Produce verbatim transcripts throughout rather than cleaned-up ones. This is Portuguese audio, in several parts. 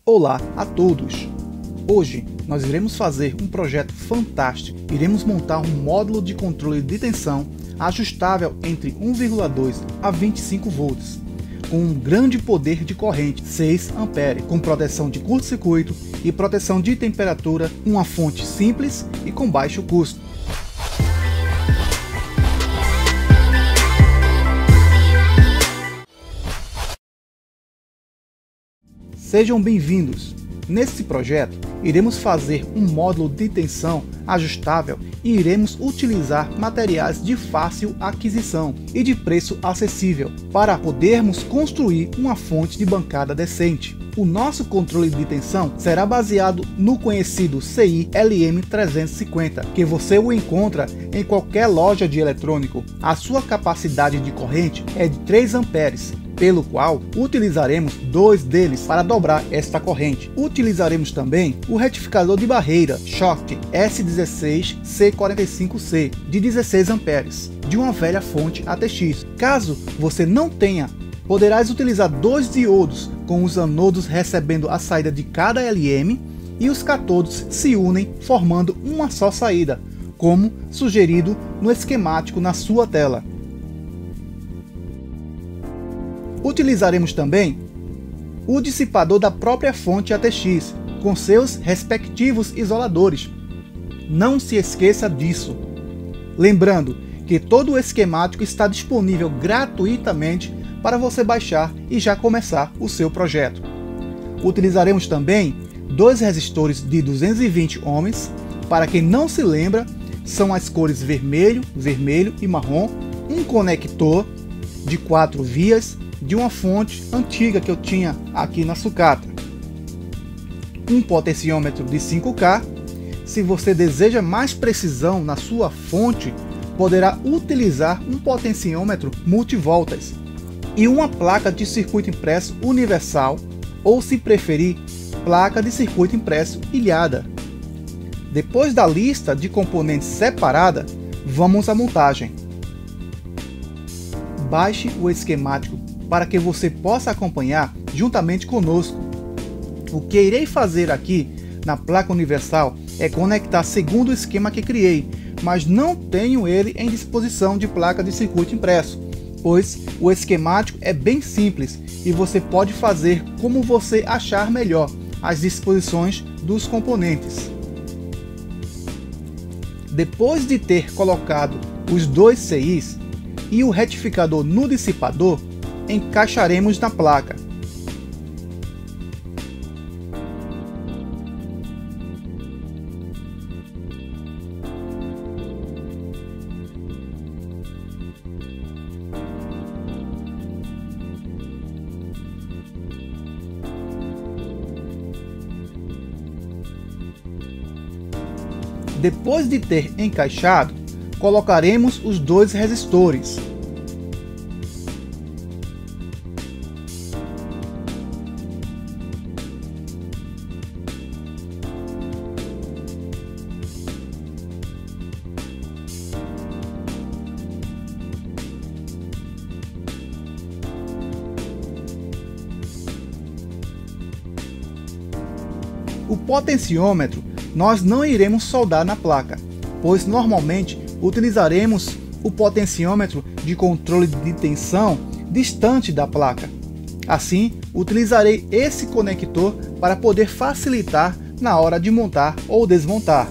Olá a todos! Hoje nós iremos fazer um projeto fantástico. Iremos montar um módulo de controle de tensão ajustável entre um vírgula dois a vinte e cinco volts, com um grande poder de corrente, seis amperes, com proteção de curto-circuito e proteção de temperatura, uma fonte simples e com baixo custo. Sejam bem-vindos! Nesse projeto, iremos fazer um módulo de tensão ajustável e iremos utilizar materiais de fácil aquisição e de preço acessível para podermos construir uma fonte de bancada decente. O nosso controle de tensão será baseado no conhecido C I L M trezentos e cinquenta, que você o encontra em qualquer loja de eletrônico. A sua capacidade de corrente é de três amperes, pelo qual utilizaremos dois deles para dobrar esta corrente. Utilizaremos também o retificador de barreira Schottky S dezesseis C quarenta e cinco C de dezesseis amperes, de uma velha fonte A T X. Caso você não tenha, poderás utilizar dois diodos com os anodos recebendo a saída de cada L M e os catodos se unem formando uma só saída, como sugerido no esquemático na sua tela. Utilizaremos também o dissipador da própria fonte A T X, com seus respectivos isoladores. Não se esqueça disso. Lembrando que todo o esquemático está disponível gratuitamente para você baixar e já começar o seu projeto. Utilizaremos também dois resistores de duzentos e vinte ohms. Para quem não se lembra, são as cores vermelho, vermelho e marrom, um conector de quatro vias de uma fonte antiga que eu tinha aqui na sucata, um potenciômetro de cinco K. Se você deseja mais precisão na sua fonte, poderá utilizar um potenciômetro multivoltas e uma placa de circuito impresso universal, ou, se preferir, placa de circuito impresso ilhada. Depois da lista de componentes separada, vamos à montagem. Baixe o esquemático para que você possa acompanhar juntamente conosco. O que irei fazer aqui na placa universal é conectar segundo o esquema que criei, mas não tenho ele em disposição de placa de circuito impresso, pois o esquemático é bem simples e você pode fazer como você achar melhor as disposições dos componentes. Depois de ter colocado os dois C Is e o retificador no dissipador, encaixaremos na placa. Depois de ter encaixado, colocaremos os dois resistores. O potenciômetro nós não iremos soldar na placa, pois normalmente utilizaremos o potenciômetro de controle de tensão distante da placa. Assim, utilizarei esse conector para poder facilitar na hora de montar ou desmontar.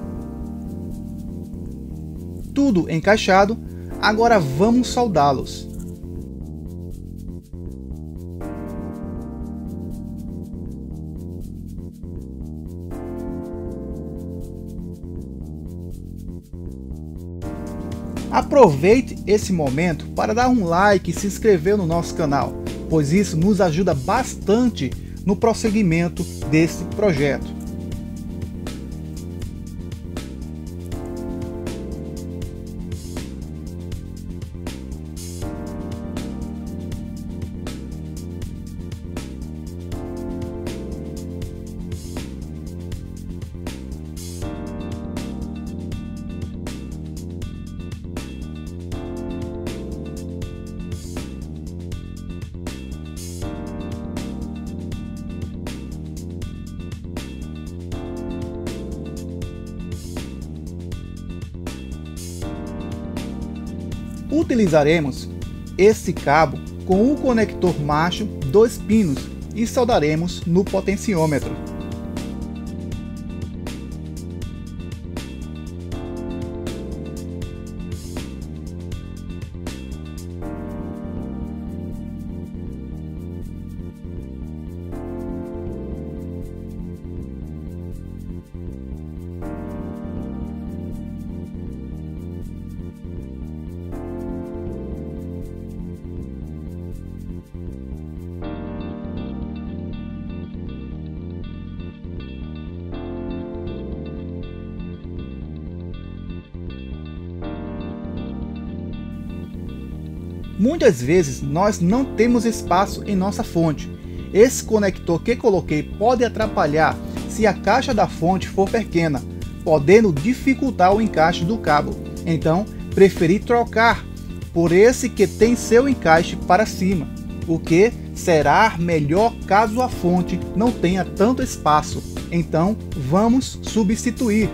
Tudo encaixado, agora vamos soldá-los. Aproveite esse momento para dar um like e se inscrever no nosso canal, pois isso nos ajuda bastante no prosseguimento desse projeto. Utilizaremos esse cabo com o conector macho dois pinos e soldaremos no potenciômetro. Muitas vezes nós não temos espaço em nossa fonte. Esse conector que coloquei pode atrapalhar se a caixa da fonte for pequena, podendo dificultar o encaixe do cabo. Então, preferi trocar por esse que tem seu encaixe para cima, o que será melhor caso a fonte não tenha tanto espaço. Então, vamos substituir.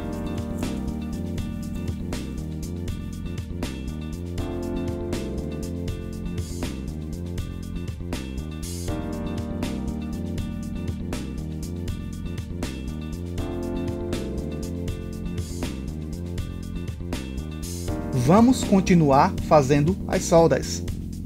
Vamos continuar fazendo as soldas.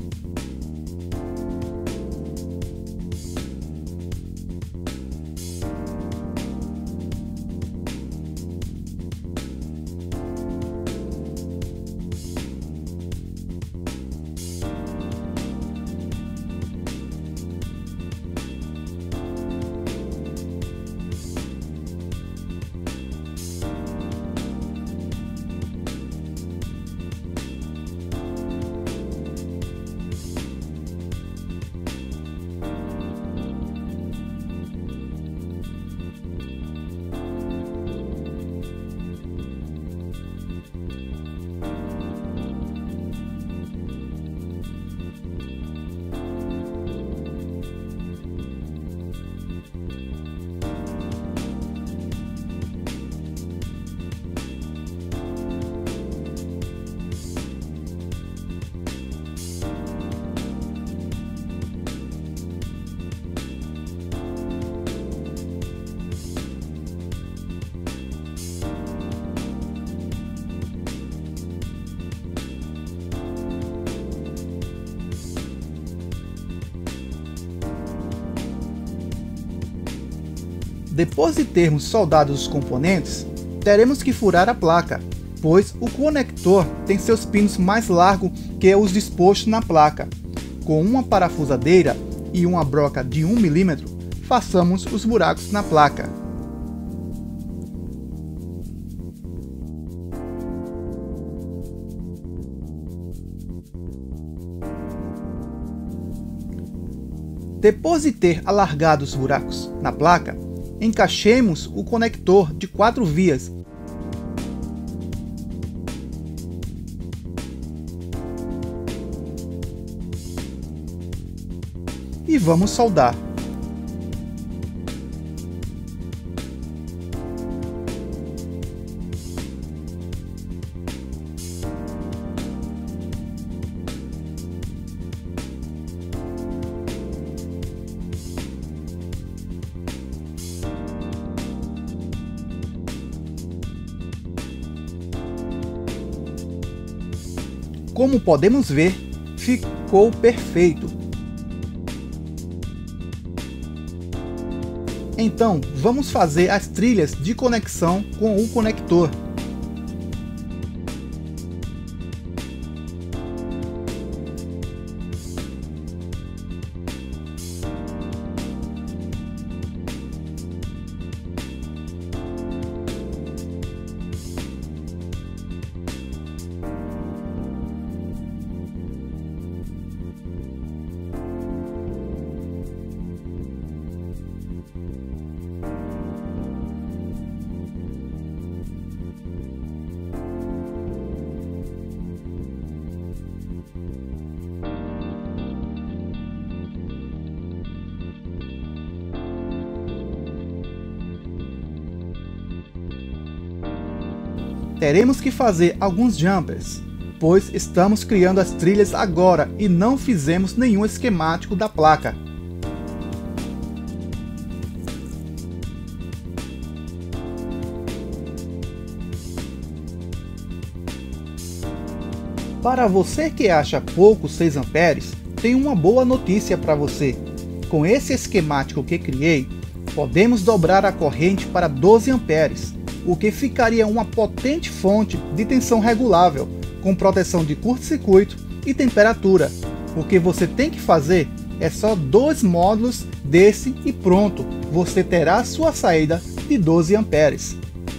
Depois de termos soldado os componentes, teremos que furar a placa, pois o conector tem seus pinos mais largos que os dispostos na placa. Com uma parafusadeira e uma broca de um milímetro, façamos os buracos na placa. Depois de ter alargado os buracos na placa, encaixemos o conector de quatro vias. E vamos soldar. Como podemos ver, ficou perfeito. Então, vamos fazer as trilhas de conexão com o conector. Teremos que fazer alguns jumpers, pois estamos criando as trilhas agora e não fizemos nenhum esquemático da placa. Para você que acha pouco seis amperes, tenho uma boa notícia para você. Com esse esquemático que criei, podemos dobrar a corrente para doze amperes, o que ficaria uma potente fonte de tensão regulável, com proteção de curto-circuito e temperatura. O que você tem que fazer é só dois módulos desse e pronto, você terá sua saída de doze amperes.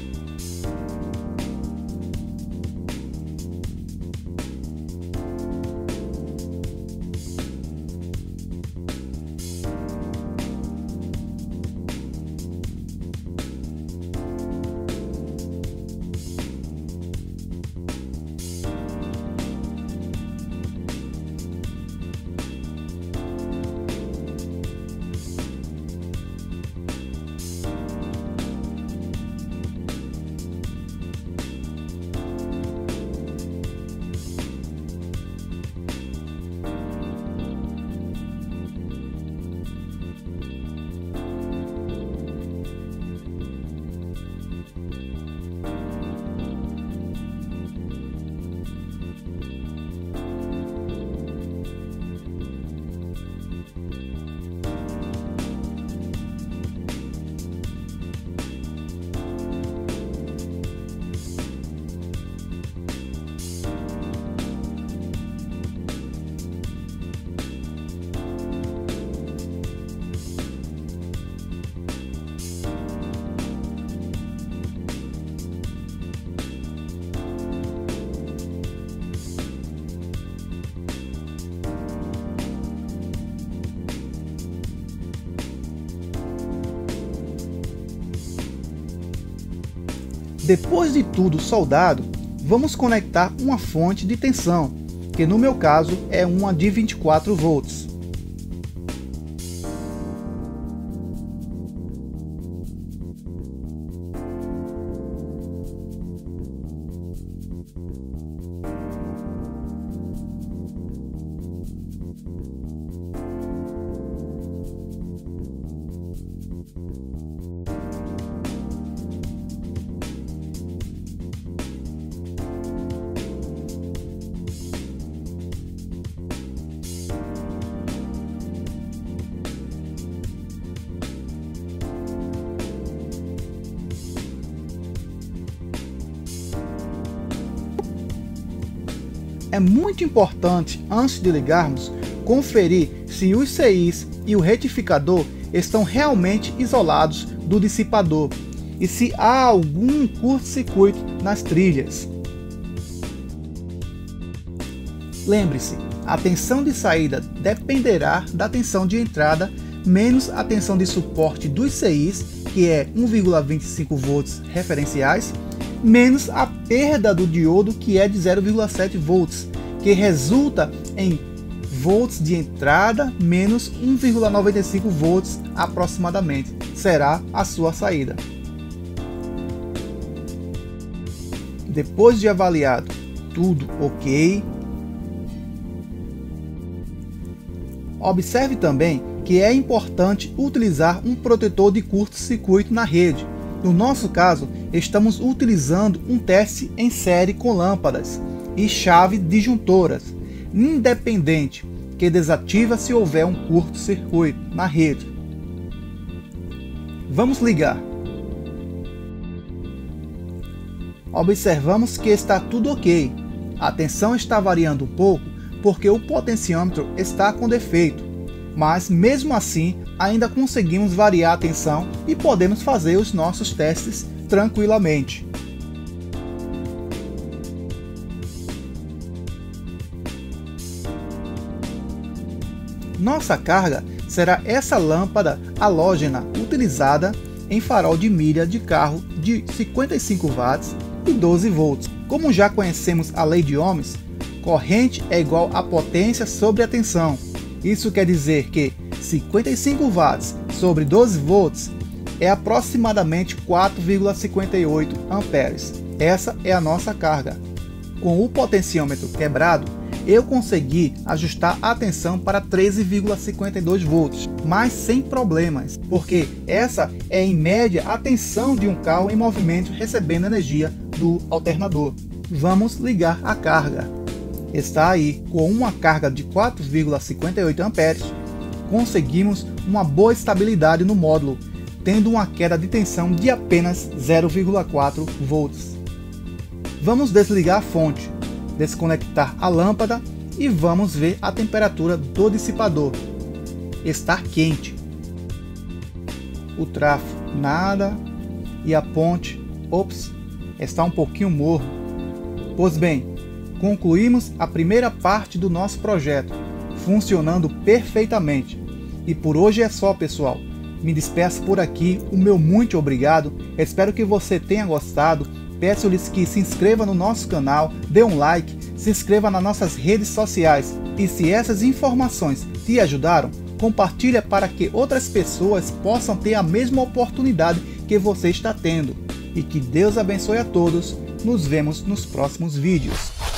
Depois de tudo soldado, vamos conectar uma fonte de tensão, que no meu caso é uma de vinte e quatro volts. É muito importante, antes de ligarmos, conferir se os C Is e o retificador estão realmente isolados do dissipador e se há algum curto-circuito nas trilhas. Lembre-se, a tensão de saída dependerá da tensão de entrada menos a tensão de suporte dos C Is, que é um vírgula vinte e cinco volts referenciais, menos a perda do diodo, que é de zero vírgula sete volts, que resulta em volts de entrada menos um vírgula noventa e cinco volts aproximadamente, será a sua saída. Depois de avaliado tudo ok, observe também que é importante utilizar um protetor de curto-circuito na rede. No nosso caso, estamos utilizando um teste em série com lâmpadas e chave disjuntoras, independente, que desativa se houver um curto-circuito na rede. Vamos ligar. Observamos que está tudo ok. A tensão está variando um pouco porque o potenciômetro está com defeito, mas mesmo assim ainda conseguimos variar a tensão e podemos fazer os nossos testes tranquilamente. Nossa carga será essa lâmpada halógena utilizada em farol de milha de carro de cinquenta e cinco watts e doze volts. Como já conhecemos a lei de Ohms, corrente é igual a potência sobre a tensão. Isso quer dizer que cinquenta e cinco watts sobre doze volts é aproximadamente quatro vírgula cinquenta e oito amperes. Essa é a nossa carga. Com o potenciômetro quebrado, eu consegui ajustar a tensão para treze vírgula cinquenta e dois volts, mas sem problemas, porque essa é em média a tensão de um carro em movimento recebendo energia do alternador. Vamos ligar a carga. Está aí, com uma carga de quatro vírgula cinquenta e oito amperes, conseguimos uma boa estabilidade no módulo, tendo uma queda de tensão de apenas zero vírgula quatro volts. Vamos desligar a fonte, desconectar a lâmpada e vamos ver a temperatura do dissipador. Está quente. O trafo nada e a ponte, ops, está um pouquinho morno. Pois bem, concluímos a primeira parte do nosso projeto, funcionando perfeitamente. E por hoje é só, pessoal. Me despeço por aqui, o meu muito obrigado, espero que você tenha gostado. Peço-lhes que se inscreva no nosso canal, dê um like, se inscreva nas nossas redes sociais e se essas informações te ajudaram, compartilha para que outras pessoas possam ter a mesma oportunidade que você está tendo. E que Deus abençoe a todos, nos vemos nos próximos vídeos.